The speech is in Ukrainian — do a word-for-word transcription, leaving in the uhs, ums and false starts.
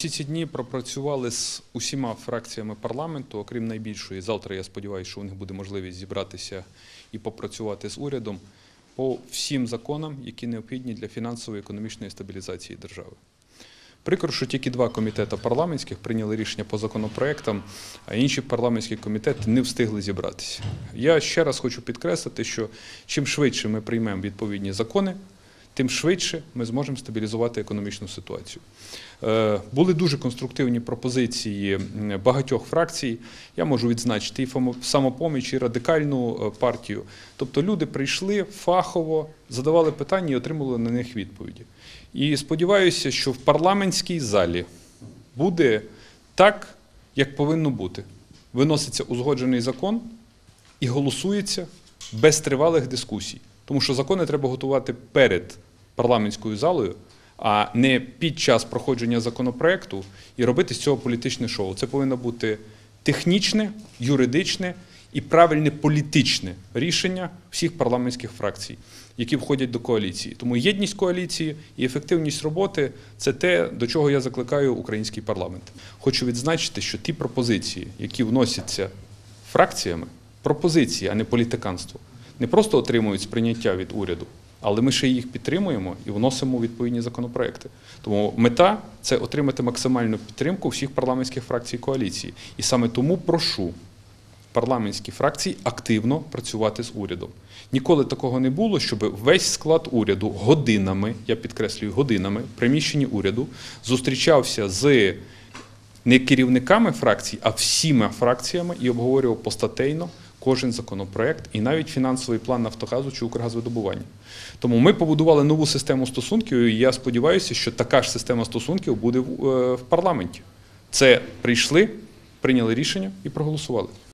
Всі ці дні пропрацювали з усіма фракціями парламенту, окрім найбільшої. Завтра, я сподіваюся, що у них буде можливість зібратися і попрацювати з урядом по всім законам, які необхідні для фінансової і економічної стабілізації держави. Прикро, що тільки два комітети парламентських прийняли рішення по законопроектам, а інші парламентські комітети не встигли зібратися. Я ще раз хочу підкреслити, що чим швидше ми приймемо відповідні закони, тим швидше ми зможемо стабілізувати економічну ситуацію. Були дуже конструктивні пропозиції багатьох фракцій. Я можу відзначити і «Самопоміч», і Радикальну партію. Тобто люди прийшли фахово, задавали питання і отримали на них відповіді. І сподіваюся, що в парламентській залі буде так, як повинно бути. Виноситься узгоджений закон і голосується без тривалих дискусій. Тому що закони треба готувати перед парламентською залою, а не під час проходження законопроекту і робити з цього політичне шоу. Це повинно бути технічне, юридичне і правильне політичне рішення всіх парламентських фракцій, які входять до коаліції. Тому єдність коаліції і ефективність роботи – це те, до чого я закликаю український парламент. Хочу відзначити, що ті пропозиції, які вносяться фракціями, пропозиції, а не політиканство, не просто отримують сприйняття від уряду, але ми ще їх підтримуємо і вносимо відповідні законопроекти. Тому мета – це отримати максимальну підтримку всіх парламентських фракцій коаліції. І саме тому прошу парламентські фракції активно працювати з урядом. Ніколи такого не було, щоб весь склад уряду годинами, я підкреслюю, годинами, в приміщенні уряду, зустрічався з не керівниками фракцій, а всіма фракціями і обговорював постатейно кожен законопроект і навіть фінансовий план «Нафтогазу» чи «Укргазвидобування». Тому ми побудували нову систему стосунків, і я сподіваюся, що така ж система стосунків буде в парламенті. Це прийшли, прийняли рішення і проголосували.